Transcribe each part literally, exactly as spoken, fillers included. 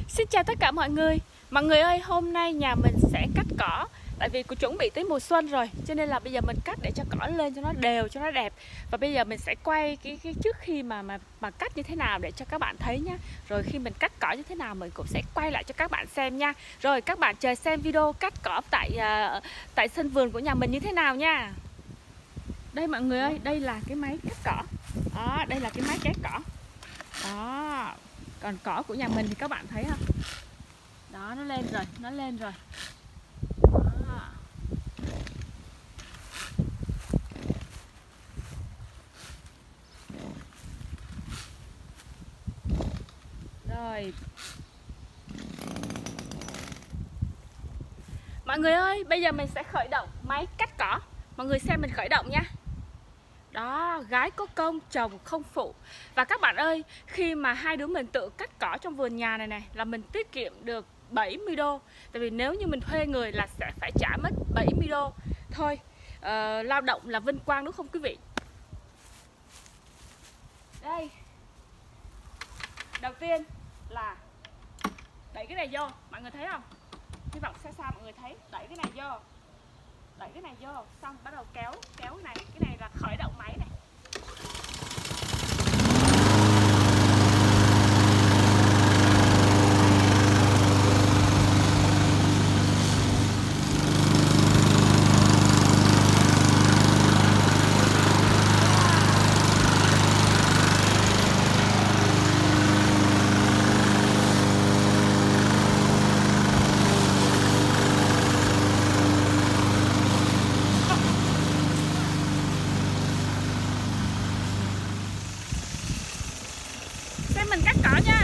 Xin chào tất cả mọi người. Mọi người ơi, hôm nay nhà mình sẽ cắt cỏ. Tại vì cũng chuẩn bị tới mùa xuân rồi, cho nên là bây giờ mình cắt để cho cỏ lên cho nó đều, cho nó đẹp. Và bây giờ mình sẽ quay cái, cái trước khi mà, mà mà cắt như thế nào để cho các bạn thấy nhá. Rồi khi mình cắt cỏ như thế nào mình cũng sẽ quay lại cho các bạn xem nha. Rồi các bạn chờ xem video cắt cỏ tại uh, tại sân vườn của nhà mình như thế nào nha. Đây mọi người ơi, đây là cái máy cắt cỏ. Đó, đây là cái máy cắt cỏ. Đó. Còn cỏ của nhà mình thì các bạn thấy không? Đó, nó lên rồi, nó lên rồi. Đó. Rồi. Mọi người ơi, bây giờ mình sẽ khởi động máy cắt cỏ. Mọi người xem mình khởi động nha. Đó, gái có công, chồng không phụ. Và các bạn ơi, khi mà hai đứa mình tự cắt cỏ trong vườn nhà này này là mình tiết kiệm được bảy mươi đô. Tại vì nếu như mình thuê người là sẽ phải trả mất bảy mươi đô. Thôi, uh, lao động là vinh quang đúng không quý vị? Đây. Đầu tiên là đẩy cái này vô, mọi người thấy không? Hy vọng xa xa mọi người thấy. Đẩy cái này vô, đẩy cái này vô, xong bắt đầu kéo, kéo cái này. Cái này là khởi động máy này. Mình cắt cỏ nha.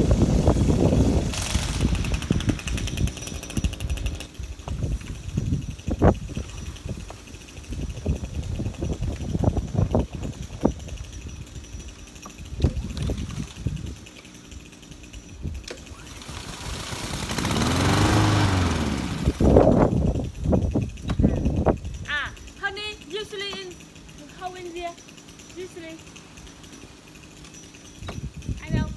À, honey, usually in how in here? Usually I know.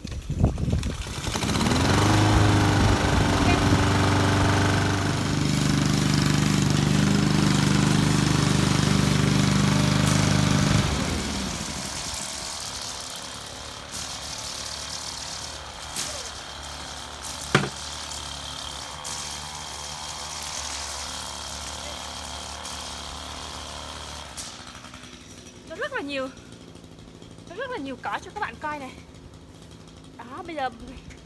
Nó rất là nhiều, nó rất là nhiều cỏ cho các bạn coi này. Đó, bây giờ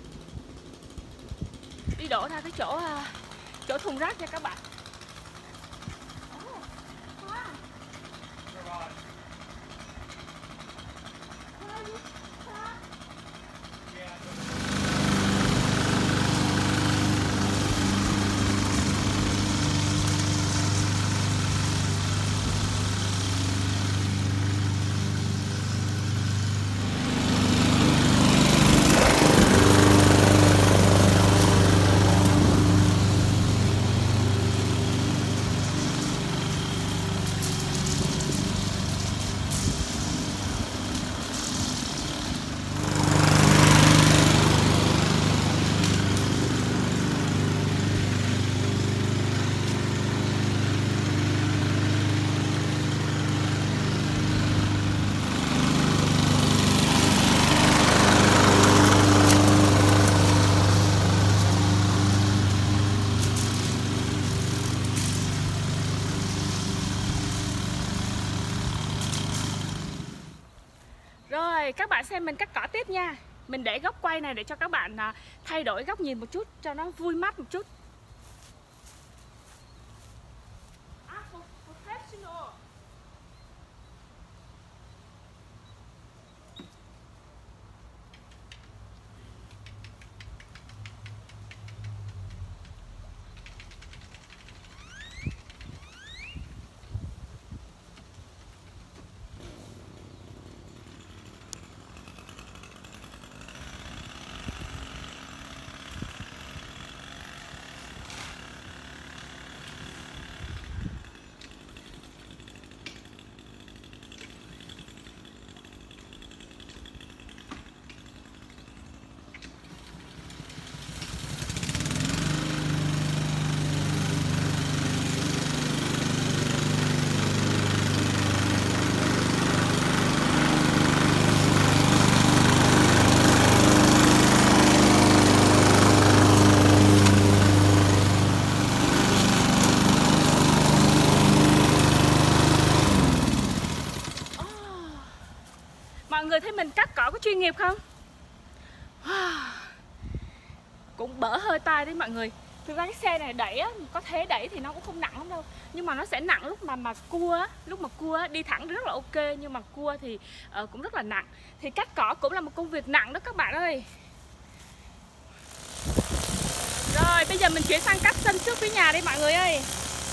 đi đổ ra cái chỗ chỗ thùng rác nha các bạn. Rồi, các bạn xem mình cắt cỏ tiếp nha. Mình để góc quay này để cho các bạn thay đổi góc nhìn một chút, cho nó vui mắt một chút. nghiệp không? Cũng bở hơi tai đấy mọi người. Thực ra cái xe này đẩy á, có thế đẩy thì nó cũng không nặng lắm đâu. Nhưng mà nó sẽ nặng lúc mà mà cua á, lúc mà cua á, đi thẳng rất là ok, nhưng mà cua thì uh, cũng rất là nặng. Thì cắt cỏ cũng là một công việc nặng đó các bạn ơi. Rồi bây giờ mình chuyển sang cắt sân trước phía nhà đi mọi người ơi.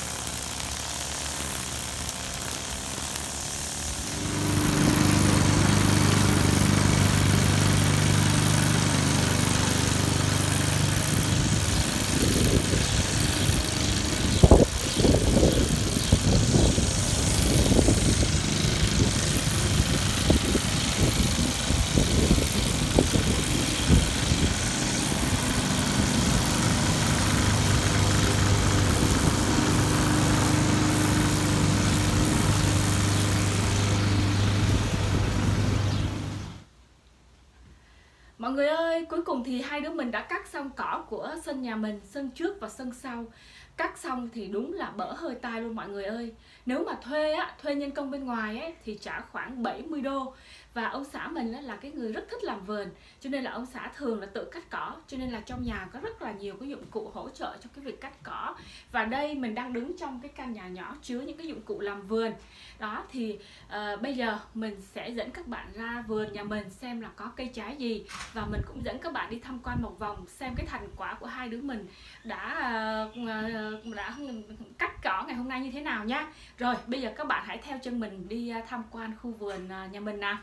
Mọi người ơi, cuối cùng thì hai đứa mình đã cắt xong cỏ của sân nhà mình, sân trước và sân sau. Cắt xong thì đúng là bở hơi tai luôn mọi người ơi. Nếu mà thuê á, thuê nhân công bên ngoài ấy, thì trả khoảng bảy mươi đô. Và ông xã mình là cái người rất thích làm vườn, cho nên là ông xã thường là tự cắt cỏ. Cho nên là trong nhà có rất là nhiều cái dụng cụ hỗ trợ cho cái việc cắt cỏ. Và đây mình đang đứng trong cái căn nhà nhỏ chứa những cái dụng cụ làm vườn. Đó thì uh, bây giờ mình sẽ dẫn các bạn ra vườn nhà mình xem là có cây trái gì. Và mình cũng dẫn các bạn đi tham quan một vòng xem cái thành quả của hai đứa mình đã, uh, đã cắt cỏ ngày hôm nay như thế nào nha. Rồi bây giờ các bạn hãy theo chân mình đi tham quan khu vườn nhà mình nào.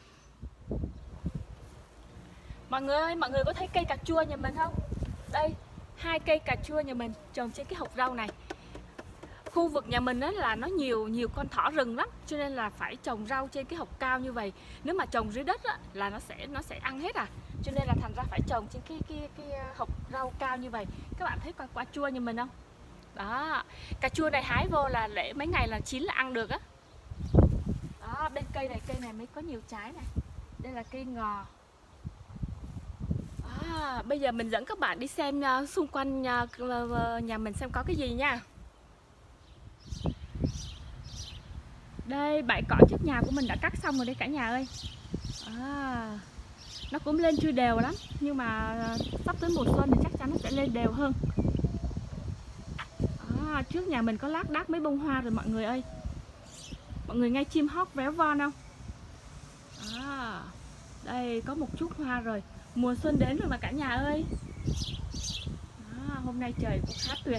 Mọi người ơi, mọi người có thấy cây cà chua nhà mình không? Đây, hai cây cà chua nhà mình trồng trên cái hộc rau này. Khu vực nhà mình đó là nó nhiều nhiều con thỏ rừng lắm, cho nên là phải trồng rau trên cái hộc cao như vậy. Nếu mà trồng dưới đất á, là nó sẽ nó sẽ ăn hết à. Cho nên là thành ra phải trồng trên cái cái cái hộc rau cao như vậy. Các bạn thấy quả, quả chua nhà mình không? Đó, cà chua này hái vô là để mấy ngày là chín là ăn được á. Đó, bên cây này cây này mới có nhiều trái này. Đây là cây ngò. À, bây giờ mình dẫn các bạn đi xem uh, xung quanh uh, nhà mình xem có cái gì nha. Đây, bãi cỏ trước nhà của mình đã cắt xong rồi đấy cả nhà ơi. À, nó cũng lên chưa đều lắm, nhưng mà sắp tới mùa xuân thì chắc chắn nó sẽ lên đều hơn. À, trước nhà mình có lác đác mấy bông hoa rồi mọi người ơi. Mọi người nghe chim hót véo von không? À, đây có một chút hoa rồi. Mùa xuân đến rồi mà cả nhà ơi. Đó, hôm nay trời cũng khá tuyệt.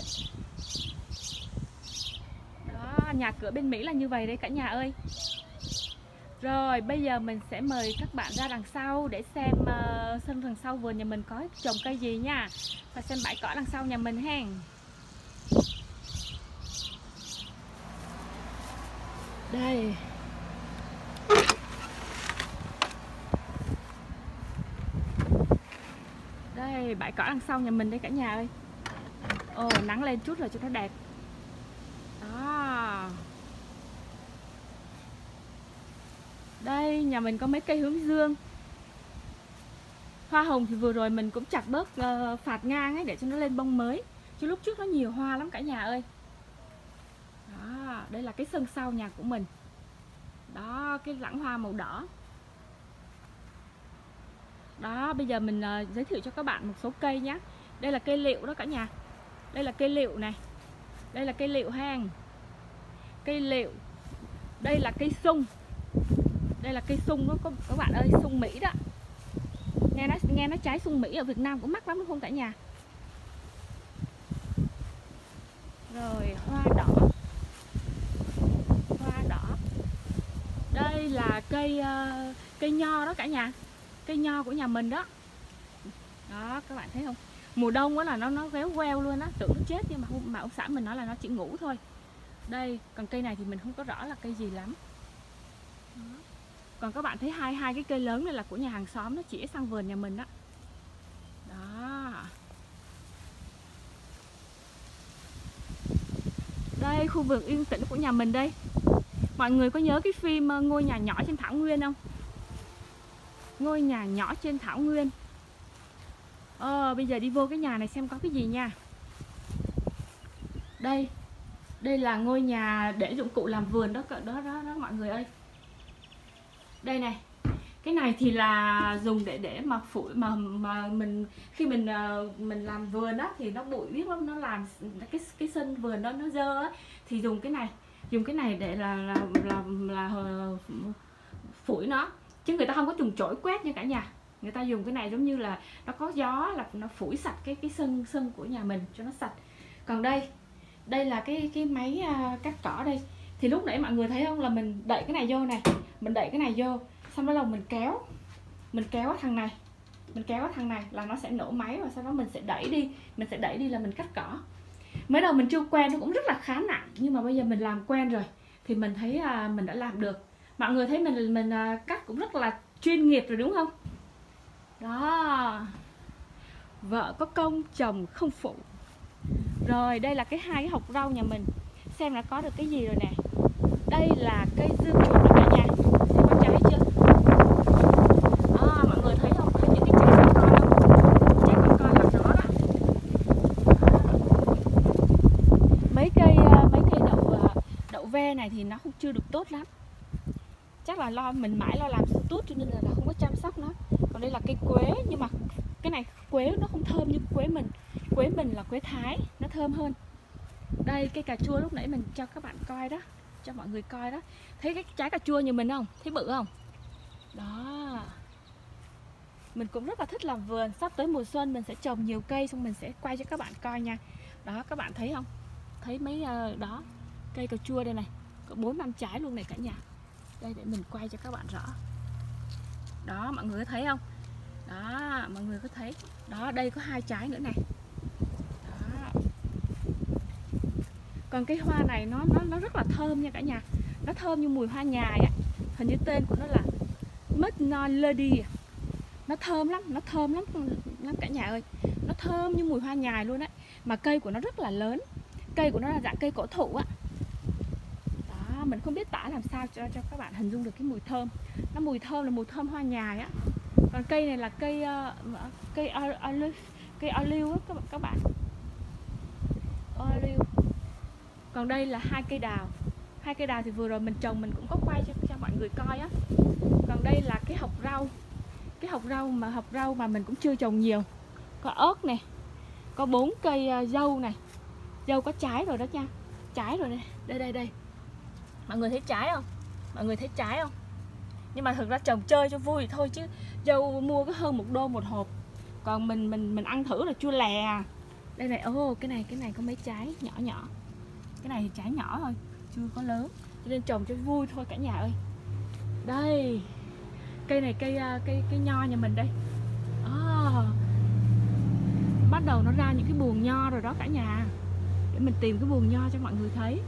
Đó, nhà cửa bên Mỹ là như vậy đấy cả nhà ơi. Rồi bây giờ mình sẽ mời các bạn ra đằng sau để xem uh, sân đằng sau vườn nhà mình có trồng cây gì nha. Và xem bãi cỏ đằng sau nhà mình hen. Đây. Đây, bãi cỏ đằng sau nhà mình đây cả nhà ơi. Ồ, nắng lên chút rồi cho nó đẹp. Đó. Đây, nhà mình có mấy cây hướng dương. Hoa hồng thì vừa rồi mình cũng chặt bớt uh, phạt ngang ấy để cho nó lên bông mới. Chứ lúc trước nó nhiều hoa lắm cả nhà ơi. Đó, đây là cái sân sau nhà của mình. Đó, cái lẵng hoa màu đỏ. Đó, bây giờ mình uh, giới thiệu cho các bạn một số cây nhé. Đây là cây liệu đó cả nhà. Đây là cây liệu này. Đây là cây liệu hang. Cây liệu. Đây là cây sung. Đây là cây sung đó các bạn ơi, sung Mỹ đó. Nghe nó nghe nó trái sung Mỹ ở Việt Nam cũng mắc lắm đúng không cả nhà? Rồi hoa đỏ. Hoa đỏ. Đây là cây uh, cây nho đó cả nhà. Cây nho của nhà mình đó. Đó các bạn thấy không? Mùa đông đó là nó nó véo queo luôn á, tưởng nó chết nhưng mà không, mà ông xã mình nói là nó chỉ ngủ thôi. Đây, còn cây này thì mình không có rõ là cây gì lắm. Đó. Còn các bạn thấy hai hai cái cây lớn này là của nhà hàng xóm, nó chỉ sang vườn nhà mình đó. Đó. Đây, khu vườn yên tĩnh của nhà mình đây. Mọi người có nhớ cái phim Ngôi nhà nhỏ trên thảo nguyên không? Ngôi nhà nhỏ trên thảo nguyên. Ờ, bây giờ đi vô cái nhà này xem có cái gì nha. Đây. Đây là ngôi nhà để dụng cụ làm vườn đó, đó, đó, đó mọi người ơi. Đây này. Cái này thì là dùng để để mà phủi mà mà mình khi mình mình làm vườn á thì nó bụi biết lắm, nó làm cái cái sân vườn đó nó dơ á, thì dùng cái này dùng cái này để là là là, là, là phủi nó, chứ người ta không có dùng chổi quét nha cả nhà. Người ta dùng cái này giống như là nó có gió là nó phủi sạch cái cái sân sân của nhà mình cho nó sạch. Còn đây đây là cái cái máy cắt cỏ đây, thì lúc nãy mọi người thấy không, là mình đẩy cái này vô này, mình đẩy cái này vô xong bắt đầu mình kéo mình kéo cái thằng này mình kéo cái thằng này là nó sẽ nổ máy, và sau đó mình sẽ đẩy đi mình sẽ đẩy đi là mình cắt cỏ. Mới đầu mình chưa quen nó cũng rất là khá nặng, nhưng mà bây giờ mình làm quen rồi thì mình thấy à, mình đã làm được. Mọi người thấy mình mình à, cắt cũng rất là chuyên nghiệp rồi đúng không? Đó, vợ có công chồng không phụ. Rồi đây là cái hai cái hộc rau nhà mình, xem là có được cái gì rồi nè. Đây là cây dương chuột đó cả nhà, có trái chưa? À, mọi người thấy không, thấy những cái trái con con không? Trái con con là nó đó. Mấy cây mấy cây đậu đậu ve này thì nó không chưa được tốt lắm, chắc là lo mình mãi lo làm tốt cho nên là, là không có chăm sóc nó. Còn đây là cây quế, nhưng mà cái này quế nó không thơm như quế mình. Quế mình là quế Thái, nó thơm hơn. Đây cây cà chua lúc nãy mình cho các bạn coi đó, cho mọi người coi đó. Thấy cái trái cà chua như mình không? Thấy bự không? Đó. Mình cũng rất là thích làm vườn. Sắp tới mùa xuân mình sẽ trồng nhiều cây, xong mình sẽ quay cho các bạn coi nha. Đó, các bạn thấy không? Thấy mấy uh, đó, cây cà chua đây này, có bốn năm trái luôn này cả nhà. Đây để mình quay cho các bạn rõ. Đó, mọi người có thấy không? Đó, mọi người có thấy. Đó, đây có hai trái nữa này. Đó. Còn cái hoa này nó nó nó rất là thơm nha cả nhà. Nó thơm như mùi hoa nhài á. Hình như tên của nó là Magnolia. Nó thơm lắm, nó thơm lắm lắm cả nhà ơi. Nó thơm như mùi hoa nhài luôn đấy. Mà cây của nó rất là lớn. Cây của nó là dạng cây cổ thụ á. Đó, mình không biết tả làm sao cho cho các bạn hình dung được cái mùi thơm. Nó mùi thơm là mùi thơm hoa nhài á. Còn cây này là cây uh, cây olive, cây olive á các, các bạn. Olive. Còn đây là hai cây đào. Hai cây đào thì vừa rồi mình trồng mình cũng có quay cho cho mọi người coi á. Còn đây là cái hộc rau. Cái hộc rau mà hộc rau mà mình cũng chưa trồng nhiều. Có ớt nè. Có bốn cây uh, dâu này. Dâu có trái rồi đó nha. Trái rồi đây. Đây đây đây. Mọi người thấy trái không? Mọi người thấy trái không? Nhưng mà thực ra trồng chơi cho vui thôi, chứ dâu mua có hơn một đô một hộp. Còn mình mình mình ăn thử là chua lè. Đây này, ô oh, cái này cái này có mấy trái nhỏ nhỏ. Cái này thì trái nhỏ thôi, chưa có lớn. Cho nên trồng cho vui thôi cả nhà ơi. Đây. Cây này cây cây cây nho nhà mình đây. À, bắt đầu nó ra những cái buồng nho rồi đó cả nhà. Để mình tìm cái buồng nho cho mọi người thấy.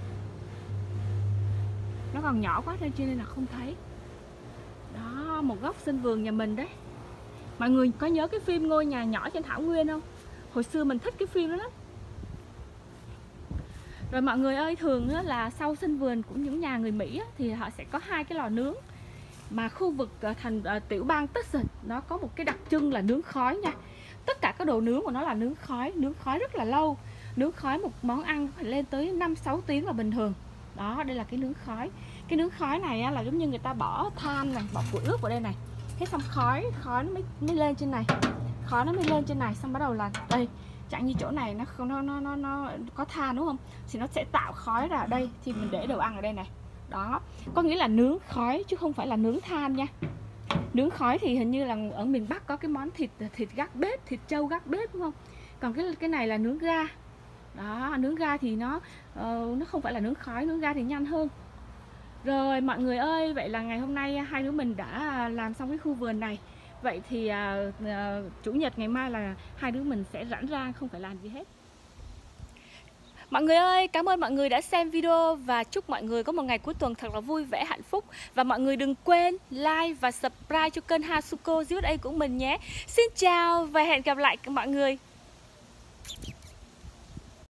Nó còn nhỏ quá cho nên là không thấy. Đó, một góc sân vườn nhà mình đấy. Mọi người có nhớ cái phim Ngôi Nhà Nhỏ Trên Thảo Nguyên không? Hồi xưa mình thích cái phim đó lắm. Rồi mọi người ơi, thường là sau sân vườn của những nhà người Mỹ thì họ sẽ có hai cái lò nướng. Mà khu vực thành tiểu bang Texas nó có một cái đặc trưng là nướng khói nha. Tất cả các đồ nướng của nó là nướng khói, nướng khói rất là lâu. Nướng khói một món ăn phải lên tới năm sáu tiếng là bình thường. Đó, đây là cái nướng khói. Cái nướng khói này á, là giống như người ta bỏ than này, bỏ củi ướt vào đây này. Thế xong khói, khói nó mới, mới lên trên này. Khói nó mới lên trên này, xong bắt đầu là đây, chẳng như chỗ này nó nó nó nó, nó có than đúng không? Thì nó sẽ tạo khói ra ở đây, thì mình để đồ ăn ở đây này. Đó, có nghĩa là nướng khói chứ không phải là nướng than nha. Nướng khói thì hình như là ở miền Bắc có cái món thịt thịt gác bếp, thịt trâu gác bếp đúng không? Còn cái cái này là nướng ga. Đó, nướng ga thì nó uh, nó không phải là nướng khói, nướng ga thì nhanh hơn. Rồi mọi người ơi, vậy là ngày hôm nay hai đứa mình đã làm xong cái khu vườn này. Vậy thì uh, uh, chủ nhật ngày mai là hai đứa mình sẽ rảnh ra, không phải làm gì hết. Mọi người ơi, cảm ơn mọi người đã xem video và chúc mọi người có một ngày cuối tuần thật là vui vẻ, hạnh phúc. Và mọi người đừng quên like và subscribe cho kênh Hasuko dưới đây của mình nhé. Xin chào và hẹn gặp lại mọi người.